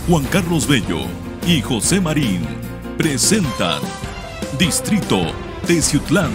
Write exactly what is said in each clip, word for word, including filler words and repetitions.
Juan Carlos Bello y José Marín presentan Distrito Teciutlán.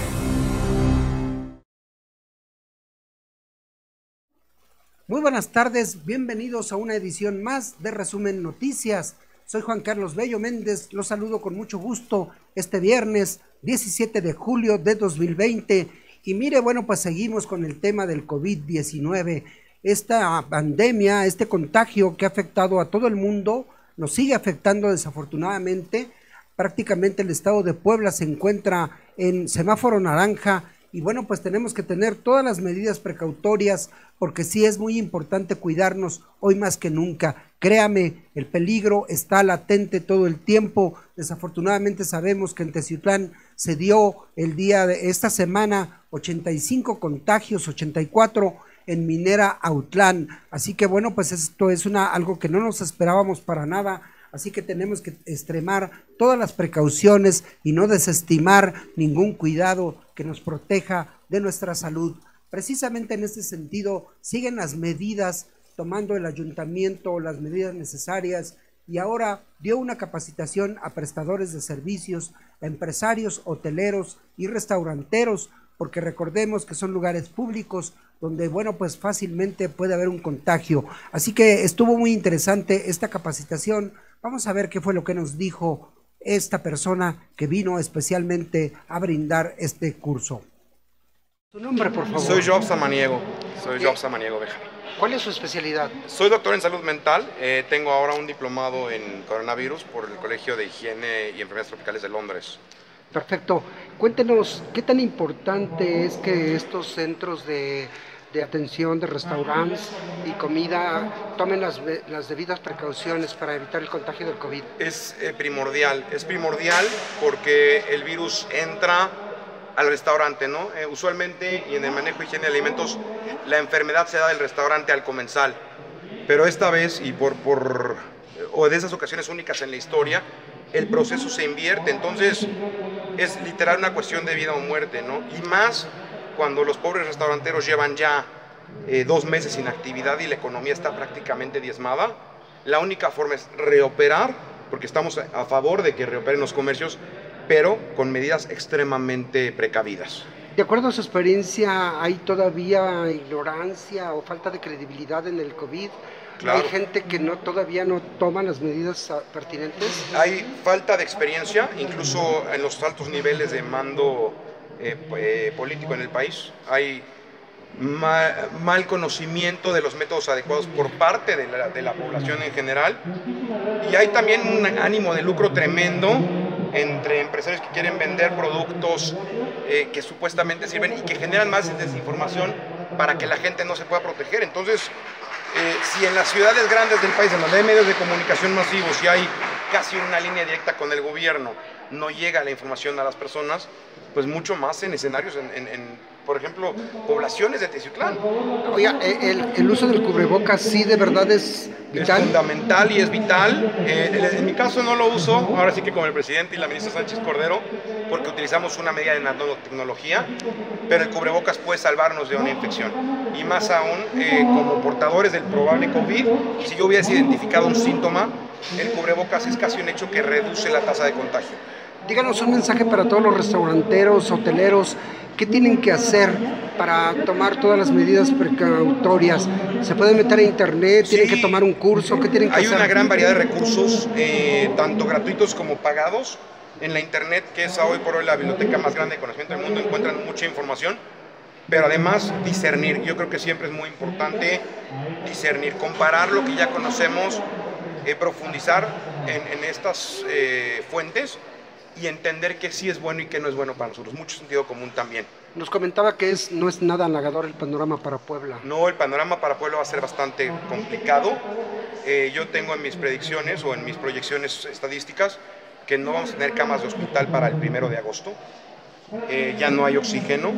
Muy buenas tardes, bienvenidos a una edición más de Resumen Noticias. Soy Juan Carlos Bello Méndez, los saludo con mucho gusto este viernes diecisiete de julio de dos mil veinte. Y mire, bueno, pues seguimos con el tema del COVID diecinueve. Esta pandemia, este contagio que ha afectado a todo el mundo, nos sigue afectando desafortunadamente. Prácticamente el estado de Puebla se encuentra en semáforo naranja y bueno, pues tenemos que tener todas las medidas precautorias porque sí es muy importante cuidarnos hoy más que nunca. Créame, el peligro está latente todo el tiempo. Desafortunadamente sabemos que en Teciutlán se dio el día de esta semana ochenta y cinco contagios, ochenta y cuatro en Minera Autlán. Así que bueno, pues esto es una algo que no nos esperábamos para nada. Así que tenemos que extremar todas las precauciones y no desestimar ningún cuidado que nos proteja de nuestra salud. Precisamente en este sentido, siguen las medidas, tomando el ayuntamiento las medidas necesarias y ahora dio una capacitación a prestadores de servicios, a empresarios, hoteleros y restauranteros, porque recordemos que son lugares públicos donde, bueno, pues fácilmente puede haber un contagio. Así que estuvo muy interesante esta capacitación. Vamos a ver qué fue lo que nos dijo esta persona que vino especialmente a brindar este curso. ¿Su nombre, por favor? Soy Job Samaniego, soy Job Samaniego Bejar. ¿Cuál es su especialidad? Soy doctor en salud mental, eh, tengo ahora un diplomado en coronavirus por el Colegio de Higiene y Enfermedades Tropicales de Londres. Perfecto. Cuéntenos, ¿qué tan importante es que estos centros de, de atención de restaurantes y comida tomen las, las debidas precauciones para evitar el contagio del COVID? Es eh, primordial, es primordial porque el virus entra al restaurante, ¿no? Eh, usualmente, y en el manejo de higiene de alimentos, la enfermedad se da del restaurante al comensal. Pero esta vez, y por, por o de esas ocasiones únicas en la historia, el proceso se invierte. Entonces, es literal una cuestión de vida o muerte, ¿no? Y más cuando los pobres restauranteros llevan ya eh, dos meses sin actividad y la economía está prácticamente diezmada. La única forma es reoperar, porque estamos a favor de que reoperen los comercios, pero con medidas extremadamente precavidas. De acuerdo a su experiencia, ¿hay todavía ignorancia o falta de credibilidad en el COVID? Claro. ¿Hay gente que no todavía no toma las medidas pertinentes? Hay falta de experiencia, incluso en los altos niveles de mando eh, eh, político en el país. Hay mal, mal conocimiento de los métodos adecuados por parte de la, de la población en general. Y hay también un ánimo de lucro tremendo entre empresarios que quieren vender productos eh, que supuestamente sirven y que generan más desinformación para que la gente no se pueda proteger. Entonces, eh, si en las ciudades grandes del país, en donde hay medios de comunicación masivos y hay casi una línea directa con el gobierno, no llega la información a las personas, pues mucho más en escenarios, en, en, en por ejemplo, poblaciones de Teciutlán. Oiga, el, el uso del cubrebocas sí de verdad es vital. Es fundamental y es vital. Eh, en mi caso no lo uso, ahora sí que como el presidente y la ministra Sánchez Cordero, porque utilizamos una medida de nanotecnología, pero el cubrebocas puede salvarnos de una infección. Y más aún, eh, como portadores del probable COVID, si yo hubiese identificado un síntoma, el cubrebocas es casi un hecho que reduce la tasa de contagio. Díganos un mensaje para todos los restauranteros, hoteleros. ¿Qué tienen que hacer para tomar todas las medidas precautorias? ¿Se pueden meter a internet? ¿Tienen sí, que tomar un curso? ¿Qué tienen que hay hacer? Hay una gran variedad de recursos, eh, tanto gratuitos como pagados. En la internet, que es hoy por hoy la biblioteca más grande de conocimiento del mundo, encuentran mucha información. Pero además discernir, yo creo que siempre es muy importante discernir, comparar lo que ya conocemos, eh, profundizar en, en estas eh, fuentes y entender que sí es bueno y que no es bueno para nosotros, mucho sentido común también. Nos comentaba que es, no es nada halagador el panorama para Puebla. No, el panorama para Puebla va a ser bastante complicado. Eh, yo tengo en mis predicciones o en mis proyecciones estadísticas que no vamos a tener camas de hospital para el primero de agosto, eh, ya no hay oxígeno.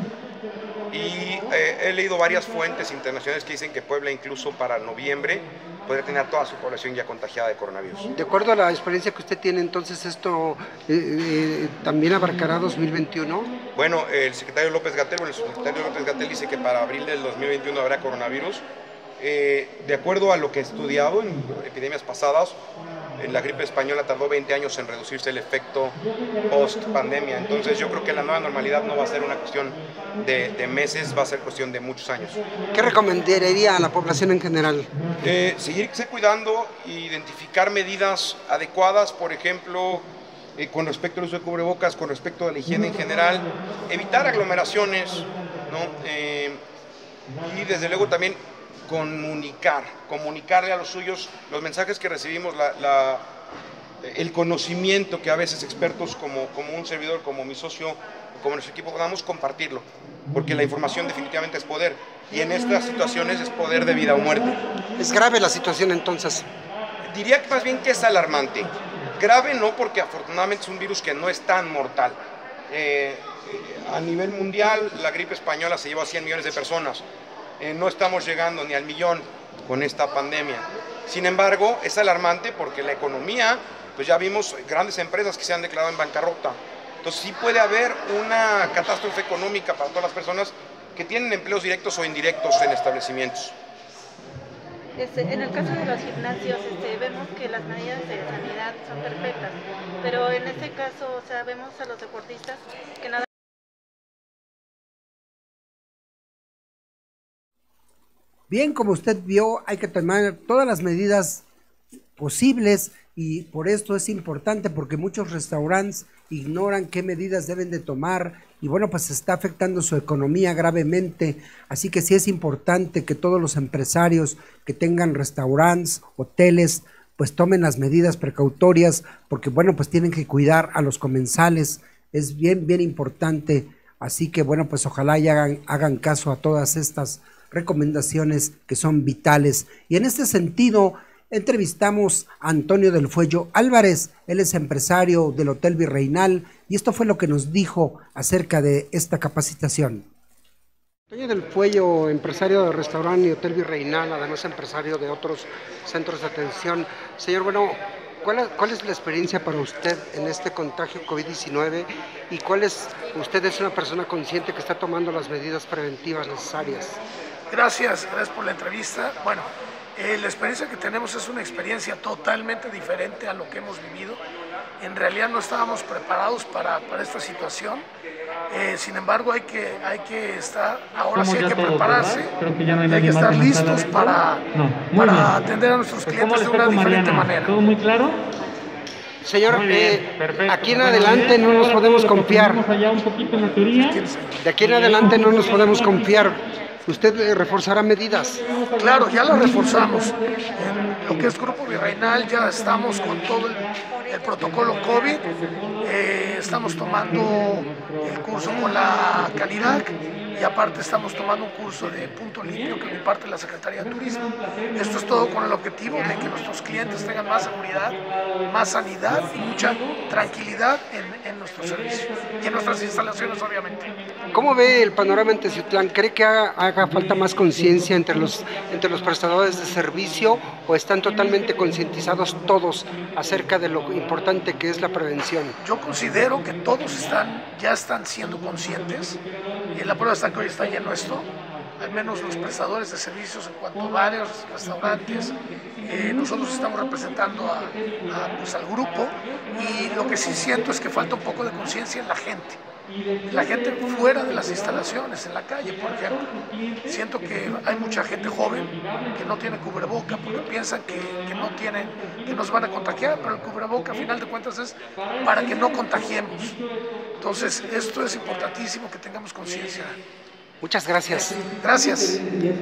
Y eh, he leído varias fuentes internacionales que dicen que Puebla incluso para noviembre podría tener toda su población ya contagiada de coronavirus. De acuerdo a la experiencia que usted tiene, entonces esto eh, eh, también abarcará dos mil veintiuno. Bueno, el secretario López-Gatell, bueno, el subsecretario López-Gatell dice que para abril del dos mil veintiuno habrá coronavirus. Eh, de acuerdo a lo que he estudiado en epidemias pasadas, la gripe española tardó veinte años en reducirse el efecto post-pandemia. Entonces yo creo que la nueva normalidad no va a ser una cuestión de, de meses, va a ser cuestión de muchos años. ¿Qué recomendaría a la población en general? Eh, seguirse cuidando, identificar medidas adecuadas, por ejemplo, eh, con respecto al uso de cubrebocas, con respecto a la higiene en general, evitar aglomeraciones, ¿no? Eh, y desde luego también comunicar, comunicarle a los suyos los mensajes que recibimos, la, la, el conocimiento que a veces expertos como, como un servidor, como mi socio, como nuestro equipo podamos compartirlo, porque la información definitivamente es poder, y en estas situaciones es poder de vida o muerte. ¿Es grave la situación entonces? Diría que más bien que es alarmante. Grave no, porque afortunadamente es un virus que no es tan mortal. Eh, a nivel mundial la gripe española se llevó a cien millones de personas. Eh, no estamos llegando ni al millón con esta pandemia. Sin embargo, es alarmante porque la economía, pues ya vimos grandes empresas que se han declarado en bancarrota. Entonces sí puede haber una catástrofe económica para todas las personas que tienen empleos directos o indirectos en establecimientos. Este, en el caso de los gimnasios, este, vemos que las medidas de sanidad son perfectas, pero en este caso, o sea, vemos a los deportistas que nada. Bien, como usted vio, hay que tomar todas las medidas posibles y por esto es importante, porque muchos restaurantes ignoran qué medidas deben de tomar y bueno, pues está afectando su economía gravemente, así que sí es importante que todos los empresarios que tengan restaurantes, hoteles, pues tomen las medidas precautorias, porque bueno, pues tienen que cuidar a los comensales, es bien, bien importante, así que bueno, pues ojalá y hagan, hagan caso a todas estas recomendaciones que son vitales. Y en este sentido, entrevistamos a Antonio del Fuello Álvarez, él es empresario del Hotel Virreinal, y esto fue lo que nos dijo acerca de esta capacitación. Antonio del Fuello, empresario de restaurante y Hotel Virreinal, además empresario de otros centros de atención. Señor, bueno, ¿cuál es, cuál es la experiencia para usted en este contagio COVID diecinueve y cuál es, usted es una persona consciente que está tomando las medidas preventivas necesarias? Gracias, gracias por la entrevista. Bueno, eh, la experiencia que tenemos es una experiencia totalmente diferente a lo que hemos vivido. En realidad no estábamos preparados para, para esta situación. Eh, sin embargo, hay que, hay que estar, ahora sí hay que prepararse, hay que estar listos para, para atender a nuestros clientes de una diferente manera. ¿Todo muy claro? Señor, eh, aquí en adelante no nos podemos confiar. De aquí en adelante no nos podemos confiar. ¿Usted reforzará medidas? Claro, ya las reforzamos. En lo que es Grupo Virreinal ya estamos con todo el, el protocolo COVID. Eh, estamos tomando el curso con la Calidad y aparte estamos tomando un curso de Punto Limpio que imparte la Secretaría de Turismo. Esto es todo con el objetivo de que nuestros clientes tengan más seguridad, más sanidad y mucha tranquilidad en, en nuestros servicios y en nuestras instalaciones, obviamente. ¿Cómo ve el panorama en Teciutlán? ¿Cree que haga, haga falta más conciencia entre los, entre los prestadores de servicio o están totalmente concientizados todos acerca de lo importante que es la prevención? Yo considero que todos están, ya están siendo conscientes. Y la prueba está que hoy está lleno esto, al menos los prestadores de servicios en cuanto a bares, restaurantes. Eh, nosotros estamos representando a, a, pues, al grupo y lo que sí siento es que falta un poco de conciencia en la gente. La gente fuera de las instalaciones, en la calle, por ejemplo. Siento que hay mucha gente joven que no tiene cubreboca porque piensan que, que no tienen, que nos van a contagiar, pero el cubreboca a final de cuentas es para que no contagiemos. Entonces, esto es importantísimo que tengamos conciencia. Muchas gracias. Gracias.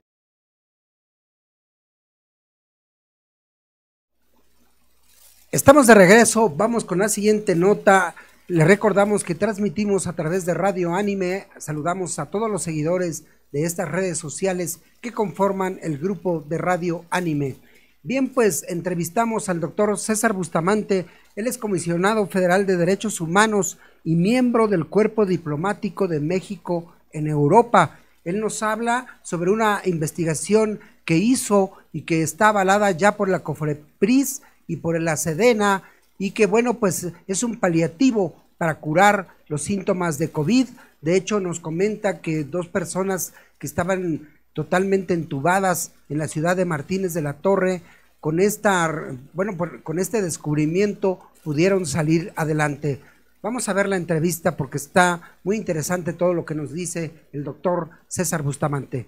Estamos de regreso, vamos con la siguiente nota. Les recordamos que transmitimos a través de Radio Anime. Saludamos a todos los seguidores de estas redes sociales que conforman el grupo de Radio Anime. Bien, pues entrevistamos al doctor César Bustamante. Él es comisionado federal de Derechos Humanos y miembro del Cuerpo Diplomático de México en Europa. Él nos habla sobre una investigación que hizo y que está avalada ya por la COFEPRIS y por la SEDENA, y que bueno, pues es un paliativo para curar los síntomas de COVID. De hecho, nos comenta que dos personas que estaban totalmente entubadas en la ciudad de Martínez de la Torre. Con esta, bueno, con este descubrimiento pudieron salir adelante. Vamos a ver la entrevista porque está muy interesante todo lo que nos dice el doctor César Bustamante.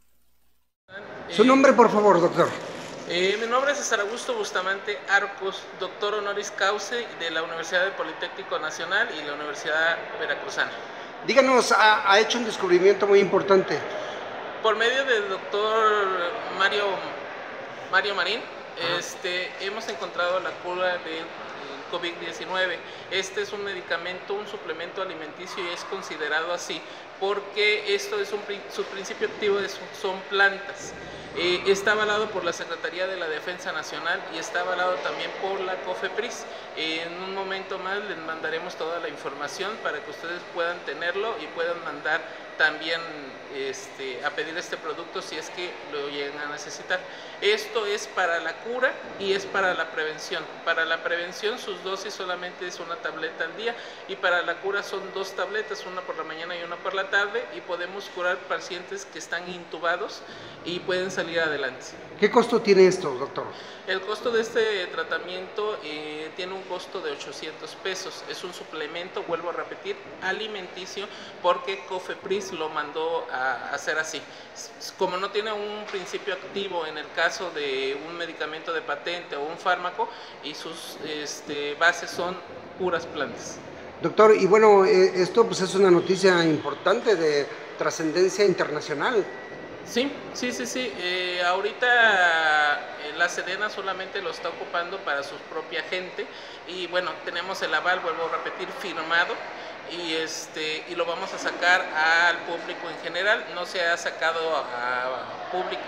Su nombre, por favor, doctor. Eh, mi nombre es César Augusto Bustamante Arcos, doctor honoris causa de la Universidad del Politécnico Nacional y la Universidad Veracruzana. Díganos, ha, ha hecho un descubrimiento muy importante. Por medio del doctor Mario, Mario Marín, este, hemos encontrado la cura del COVID diecinueve. Este es un medicamento, un suplemento alimenticio y es considerado así porque esto es un, su principio activo es, son plantas. Eh, está avalado por la Secretaría de la Defensa Nacional y está avalado también por la COFEPRIS. Eh, en un momento más les mandaremos toda la información para que ustedes puedan tenerlo y puedan mandar también este, a pedir este producto si es que lo llegan a necesitar. Esto es para la cura y es para la prevención. Para la prevención sus dosis solamente es una tableta al día y para la cura son dos tabletas, una por la mañana y una por la tarde, y podemos curar pacientes que están intubados y pueden salir adelante. ¿Qué costo tiene esto, doctor? El costo de este tratamiento eh, tiene un costo de ochocientos pesos. Es un suplemento, vuelvo a repetir, alimenticio, porque COFEPRIS lo mandó a hacer así. Como no tiene un principio activo en el caso de un medicamento de patente o un fármaco, y sus este, bases son puras plantas. Doctor, y bueno, eh, esto pues es una noticia importante de trascendencia internacional. Sí, sí, sí, sí. Eh, ahorita eh, la Sedena solamente lo está ocupando para su propia gente y bueno, tenemos el aval, vuelvo a repetir, firmado y este y lo vamos a sacar al público en general. No se ha sacado a, a público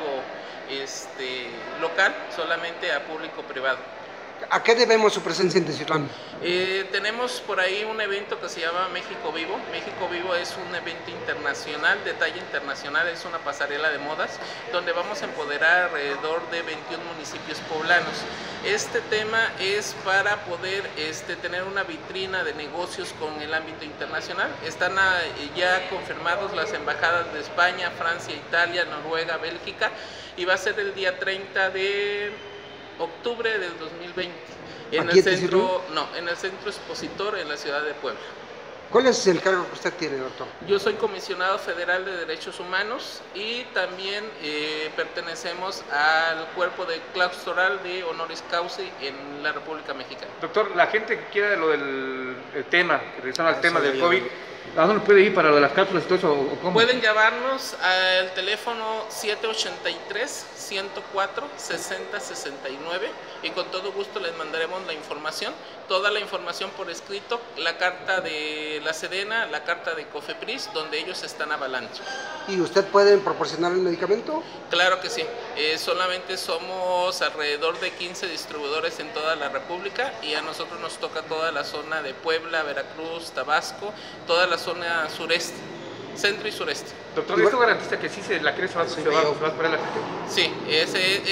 este, local, solamente a público privado. ¿A qué debemos su presencia en Teciutlán? Eh, tenemos por ahí un evento que se llama México Vivo. México Vivo es un evento internacional, de talla internacional, es una pasarela de modas, donde vamos a empoderar alrededor de veintiún municipios poblanos. Este tema es para poder este, tener una vitrina de negocios con el ámbito internacional. Están a, ya confirmados las embajadas de España, Francia, Italia, Noruega, Bélgica, y va a ser el día treinta de octubre del dos mil veinte en el centro, no, en el centro expositor en la ciudad de Puebla. ¿Cuál es el cargo que usted tiene, doctor? Yo soy comisionado federal de derechos humanos y también eh, pertenecemos al cuerpo de claustral de honoris causa en la República Mexicana. Doctor, la gente que quiera lo del el tema, que regresan al tema del COVID, ¿a dónde puede ir para lo de las cápsulas y todo eso? ¿O cómo? Pueden llamarnos al teléfono siete ocho tres, ciento cuatro, sesenta sesenta y nueve y con todo gusto les mandaremos la información, toda la información por escrito, la carta de la Sedena, la carta de COFEPRIS, donde ellos están avalando. ¿Y usted puede proporcionar el medicamento? Claro que sí, eh, solamente somos alrededor de quince distribuidores en toda la República y a nosotros nos toca toda la zona de Puebla, Veracruz, Tabasco, toda la zona sureste, centro y sureste. Doctor, ¿esto garantiza que sí se la cree se va, sí, se va, se va a curar la gente? Sí, es,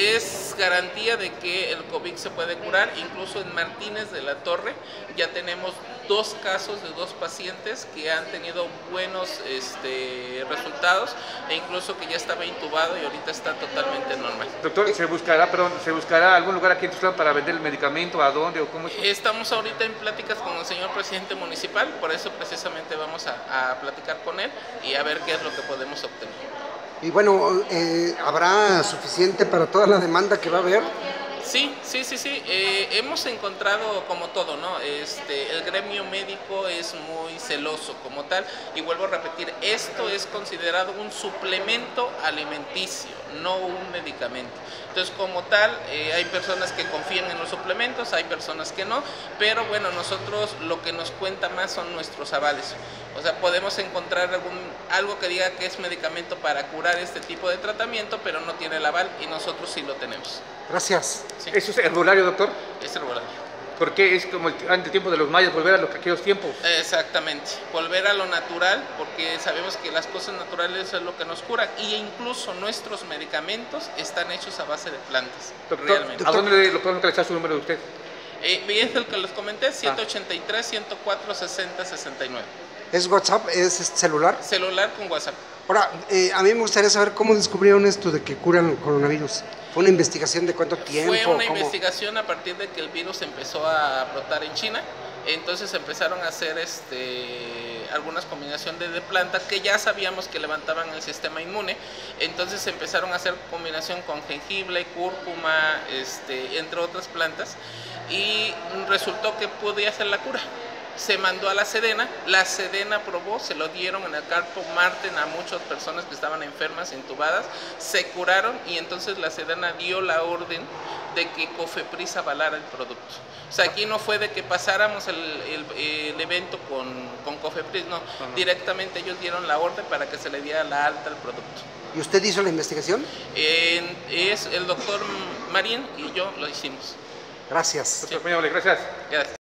es garantía de que el COVID se puede curar. Incluso en Martínez de la Torre ya tenemos dos casos de dos pacientes que han tenido buenos este, resultados e incluso que ya estaba intubado y ahorita está totalmente normal. Doctor, ¿se buscará, perdón, se buscará algún lugar aquí en Teciutlán para vender el medicamento? ¿A dónde o cómo es? Estamos ahorita en pláticas con el señor presidente municipal, por eso precisamente vamos a, a platicar con él y a ver qué es lo que podemos obtener. Y bueno, eh, ¿habrá suficiente para toda la demanda que va a haber? Sí, sí, sí, sí. Eh, hemos encontrado como todo, ¿no? Este, el gremio médico es muy celoso como tal y vuelvo a repetir, esto es considerado un suplemento alimenticio, no un medicamento. Entonces, como tal, eh, hay personas que confían en los suplementos, hay personas que no, pero bueno, nosotros lo que nos cuenta más son nuestros avales. O sea, podemos encontrar algún, algo que diga que es medicamento para curar este tipo de tratamiento, pero no tiene el aval y nosotros sí lo tenemos. Gracias. Sí. ¿Eso es herbolario, doctor? Es herbolario. Porque es como el, ante el tiempo de los mayas, volver a los, aquellos tiempos. Exactamente, volver a lo natural, porque sabemos que las cosas naturales es lo que nos curan, y incluso nuestros medicamentos están hechos a base de plantas. Doctor, realmente. ¿a dónde lo podemos localizar su número de usted? Eh, es el que les comenté, siete ocho tres, ciento cuatro, sesenta sesenta y nueve. ¿Es WhatsApp? ¿Es celular? Celular con WhatsApp. Ahora, eh, a mí me gustaría saber cómo descubrieron esto de que curan el coronavirus. ¿Fue una investigación de cuánto tiempo? Fue una ¿Cómo? investigación a partir de que el virus empezó a brotar en China. Entonces empezaron a hacer este, algunas combinaciones de, de plantas que ya sabíamos que levantaban el sistema inmune. Entonces empezaron a hacer combinación con jengibre, cúrcuma, este, entre otras plantas. Y resultó que podía ser la cura. Se mandó a la Sedena, la Sedena aprobó, se lo dieron en el campo Marten a muchas personas que estaban enfermas, intubadas, se curaron y entonces la Sedena dio la orden de que Cofepris avalara el producto. O sea, aquí no fue de que pasáramos el, el, el evento con, con Cofepris, no, uh-huh. Directamente ellos dieron la orden para que se le diera la alta al producto. ¿Y usted hizo la investigación? Eh, es el doctor Marín y yo lo hicimos. Gracias. Doctor Peña, gracias. Gracias.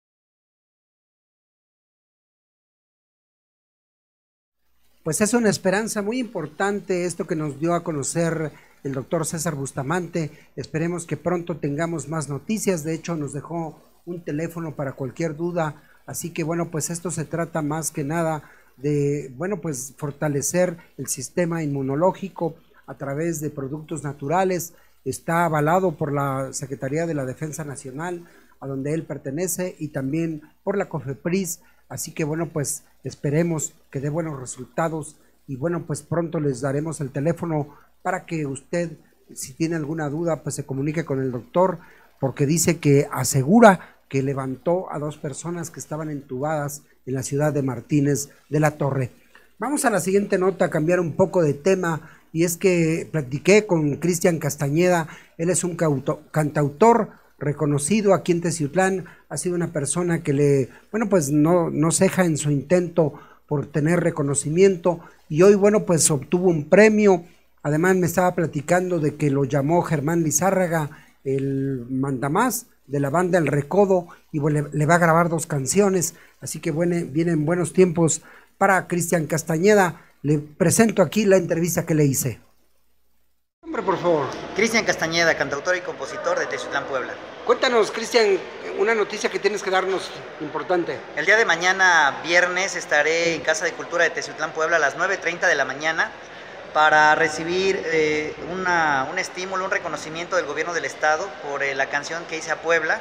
Pues es una esperanza muy importante esto que nos dio a conocer el doctor César Bustamante. Esperemos que pronto tengamos más noticias. De hecho, nos dejó un teléfono para cualquier duda. Así que bueno, pues esto se trata más que nada de, bueno, pues fortalecer el sistema inmunológico a través de productos naturales. Está avalado por la Secretaría de la Defensa Nacional, a donde él pertenece, y también por la Cofepris. Así que bueno, pues esperemos que dé buenos resultados y bueno, pues pronto les daremos el teléfono para que usted, si tiene alguna duda, pues se comunique con el doctor, porque dice que asegura que levantó a dos personas que estaban entubadas en la ciudad de Martínez de la Torre. Vamos a la siguiente nota, a cambiar un poco de tema, y es que platiqué con Cristian Castañeda. Él es un cantautor reconocido aquí en Teciutlán, ha sido una persona que le, bueno, pues no, no ceja en su intento por tener reconocimiento, y hoy, bueno, pues obtuvo un premio. Además me estaba platicando de que lo llamó Germán Lizárraga, el mandamás de la banda El Recodo, y bueno, le, le va a grabar dos canciones, así que bueno, vienen buenos tiempos para Cristian Castañeda. Le presento aquí la entrevista que le hice. Hombre, por favor. Cristian Castañeda, cantautor y compositor de Teciutlán, Puebla. Cuéntanos, Cristian, una noticia que tienes que darnos importante. El día de mañana, viernes, estaré en Casa de Cultura de Teciutlán, Puebla, a las nueve treinta de la mañana para recibir eh, una, un estímulo, un reconocimiento del gobierno del estado por eh, la canción que hice a Puebla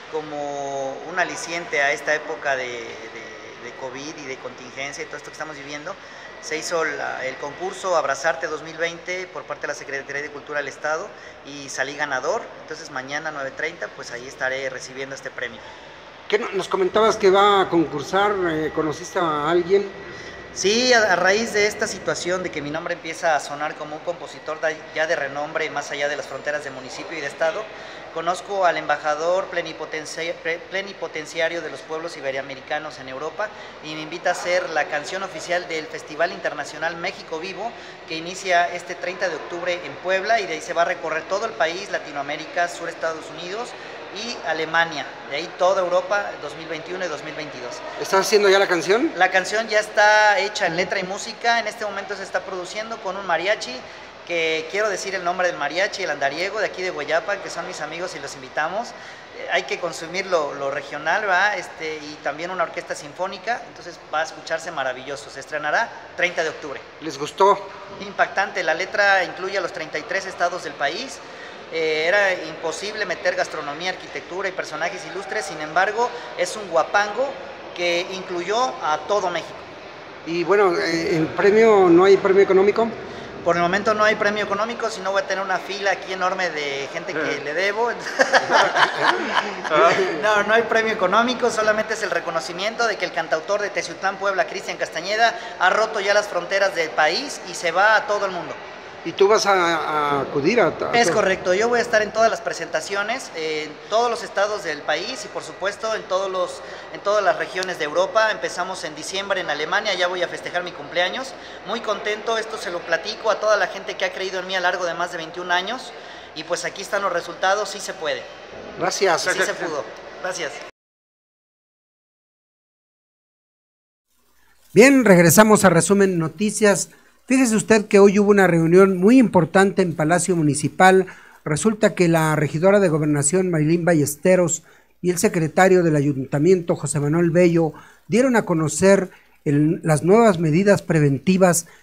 como un aliciente a esta época de, de, de COVID y de contingencia y todo esto que estamos viviendo. Se hizo la, el concurso Abrazarte dos mil veinte por parte de la Secretaría de Cultura del Estado y salí ganador. Entonces mañana nueve treinta, pues ahí estaré recibiendo este premio. ¿Qué nos comentabas que va a concursar? ¿Conociste a alguien? Sí, a, a raíz de esta situación de que mi nombre empieza a sonar como un compositor ya de renombre más allá de las fronteras de municipio y de estado, conozco al embajador plenipotenciario, plenipotenciario de los pueblos iberoamericanos en Europa y me invita a hacer la canción oficial del Festival Internacional México Vivo, que inicia este treinta de octubre en Puebla, y de ahí se va a recorrer todo el país, Latinoamérica, sur Estados Unidos y Alemania, de ahí toda Europa, dos mil veintiuno y dos mil veintidós. ¿Estás haciendo ya la canción? La canción ya está hecha en letra y música, en este momento se está produciendo con un mariachi, que quiero decir el nombre del mariachi, el andariego, de aquí de Guayapa, que son mis amigos y los invitamos. Eh, hay que consumir lo, lo regional, ¿verdad? Este, y también una orquesta sinfónica, entonces va a escucharse maravilloso. Se estrenará treinta de octubre. ¿Les gustó? Impactante, la letra incluye a los treinta y tres estados del país. Eh, era imposible meter gastronomía, arquitectura y personajes ilustres, sin embargo, es un guapango que incluyó a todo México. Y bueno, eh, ¿el premio, no hay premio económico? Por el momento no hay premio económico, si no voy a tener una fila aquí enorme de gente que le debo. No, no hay premio económico, solamente es el reconocimiento de que el cantautor de Teciutlán, Puebla, Cristian Castañeda, ha roto ya las fronteras del país y se va a todo el mundo. ¿Y tú vas a, a acudir a, a Es correcto, yo voy a estar en todas las presentaciones, en todos los estados del país y por supuesto en, todos los, en todas las regiones de Europa. Empezamos en diciembre en Alemania, ya voy a festejar mi cumpleaños. Muy contento, esto se lo platico a toda la gente que ha creído en mí a lo largo de más de veintiún años. Y pues aquí están los resultados, sí se puede. Gracias. Sí se pudo. Gracias. Bien, regresamos a Resumen Noticias. Fíjese usted que hoy hubo una reunión muy importante en Palacio Municipal. Resulta que la regidora de Gobernación, Marilín Ballesteros, y el secretario del Ayuntamiento, José Manuel Bello, dieron a conocer el, las nuevas medidas preventivas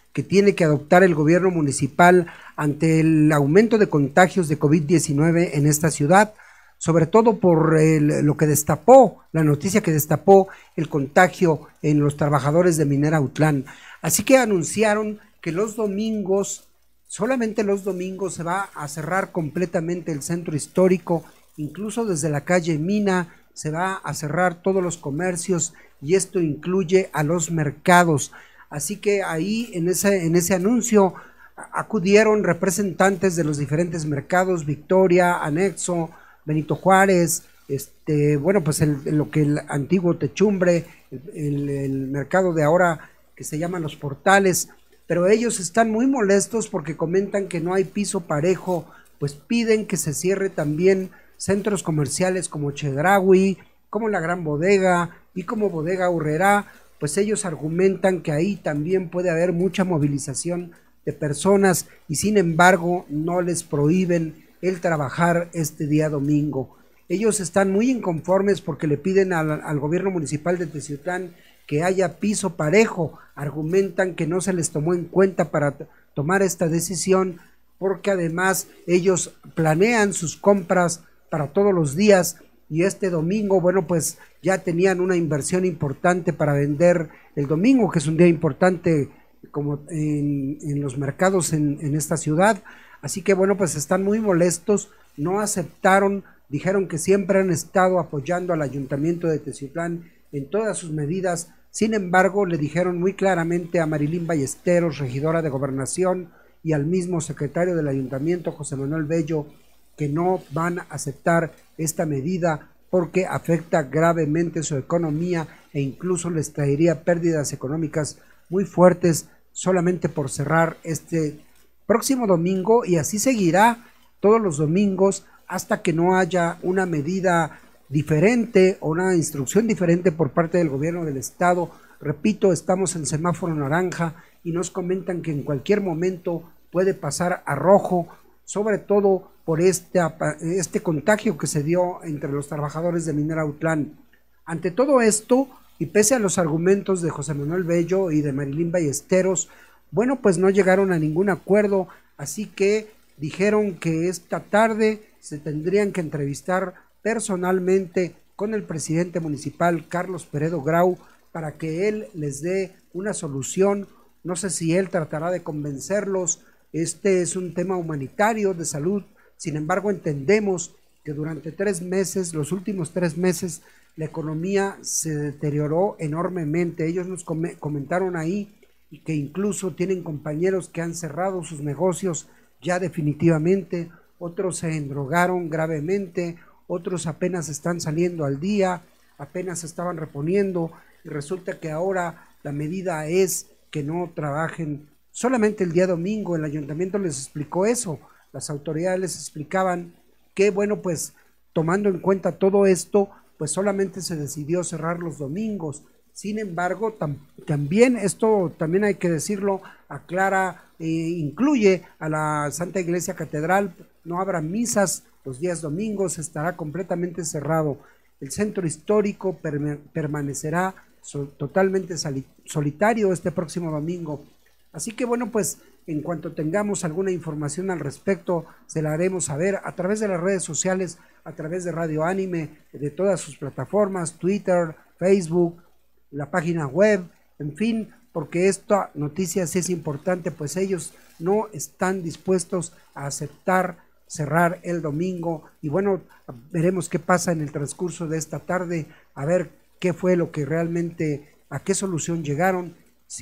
que tiene que adoptar el gobierno municipal ante el aumento de contagios de COVID diecinueve en esta ciudad, sobre todo por el, lo que destapó, la noticia que destapó el contagio en los trabajadores de Minera Autlán. Así que anunciaron que los domingos, solamente los domingos se va a cerrar completamente el centro histórico, incluso desde la calle Mina se va a cerrar todos los comercios y esto incluye a los mercados. Así que ahí en ese, en ese anuncio acudieron representantes de los diferentes mercados, Victoria, Anexo, Benito Juárez, este, bueno, pues el, lo que el antiguo Techumbre, el, el, el mercado de ahora que se llaman Los Portales, pero ellos están muy molestos porque comentan que no hay piso parejo, pues piden que se cierre también centros comerciales como Chedraui, como la Gran Bodega y como Bodega Aurrerá, pues ellos argumentan que ahí también puede haber mucha movilización de personas y sin embargo no les prohíben el trabajar este día domingo. Ellos están muy inconformes porque le piden al, al gobierno municipal de Teciutlán que haya piso parejo, argumentan que no se les tomó en cuenta para tomar esta decisión porque además ellos planean sus compras para todos los días y este domingo, bueno, pues ya tenían una inversión importante para vender el domingo, que es un día importante como en, en los mercados en, en esta ciudad. Así que bueno, pues están muy molestos, no aceptaron, dijeron que siempre han estado apoyando al ayuntamiento de Teciutlán en todas sus medidas. Sin embargo, le dijeron muy claramente a Marilyn Ballesteros, regidora de Gobernación, y al mismo secretario del ayuntamiento, José Manuel Bello, que no van a aceptar esta medida porque afecta gravemente su economía e incluso les traería pérdidas económicas muy fuertes solamente por cerrar este próximo domingo, y así seguirá todos los domingos hasta que no haya una medida diferente o una instrucción diferente por parte del gobierno del estado. Repito, estamos en semáforo naranja y nos comentan que en cualquier momento puede pasar a rojo, sobre todo por este, este contagio que se dio entre los trabajadores de Minera Autlán. Ante todo esto, y pese a los argumentos de José Manuel Bello y de Marilyn Ballesteros, bueno, pues no llegaron a ningún acuerdo, así que dijeron que esta tarde se tendrían que entrevistar personalmente con el presidente municipal, Carlos Peredo Grau, para que él les dé una solución. No sé si él tratará de convencerlos. Este es un tema humanitario de salud, sin embargo entendemos que durante tres meses, los últimos tres meses, la economía se deterioró enormemente. Ellos nos com- comentaron ahí y que incluso tienen compañeros que han cerrado sus negocios ya definitivamente, otros se endrogaron gravemente, otros apenas están saliendo al día, apenas se estaban reponiendo, y resulta que ahora la medida es que no trabajen solamente el día domingo. El ayuntamiento les explicó eso, las autoridades les explicaban que, bueno, pues tomando en cuenta todo esto, pues solamente se decidió cerrar los domingos. Sin embargo, tam también esto, también hay que decirlo, aclara, eh, incluye a la Santa Iglesia Catedral, no habrá misas los días domingos, estará completamente cerrado. El centro histórico per permanecerá so totalmente solitario este próximo domingo. Así que bueno, pues en cuanto tengamos alguna información al respecto, se la haremos saber a través de las redes sociales, a través de Radio Anime, de todas sus plataformas, Twitter, Facebook, la página web, en fin, porque esta noticia sí es importante, pues ellos no están dispuestos a aceptar cerrar el domingo. Y bueno, veremos qué pasa en el transcurso de esta tarde, a ver qué fue lo que realmente, a qué solución llegaron,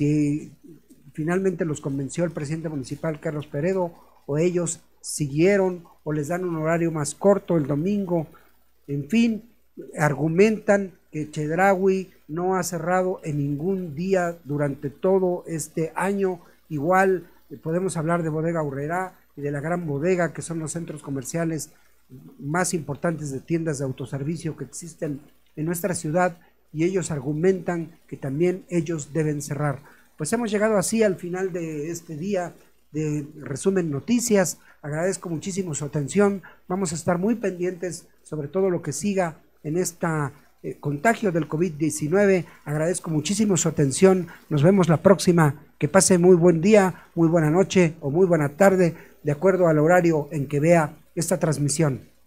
si finalmente los convenció el presidente municipal Carlos Peredo, o ellos siguieron o les dan un horario más corto el domingo. En fin, argumentan que Chedraui no ha cerrado en ningún día durante todo este año. Igual podemos hablar de Bodega Aurrerá y de la Gran Bodega, que son los centros comerciales más importantes de tiendas de autoservicio que existen en nuestra ciudad, y ellos argumentan que también ellos deben cerrar. Pues hemos llegado así al final de este día de Resumen Noticias. Agradezco muchísimo su atención. Vamos a estar muy pendientes sobre todo lo que siga en esta eh, contagio del COVID diecinueve. Agradezco muchísimo su atención. Nos vemos la próxima. Que pase muy buen día, muy buena noche o muy buena tarde, de acuerdo al horario en que vea esta transmisión.